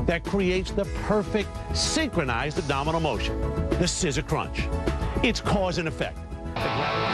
that creates the perfect synchronized abdominal motion, the scissor crunch. It's cause and effect.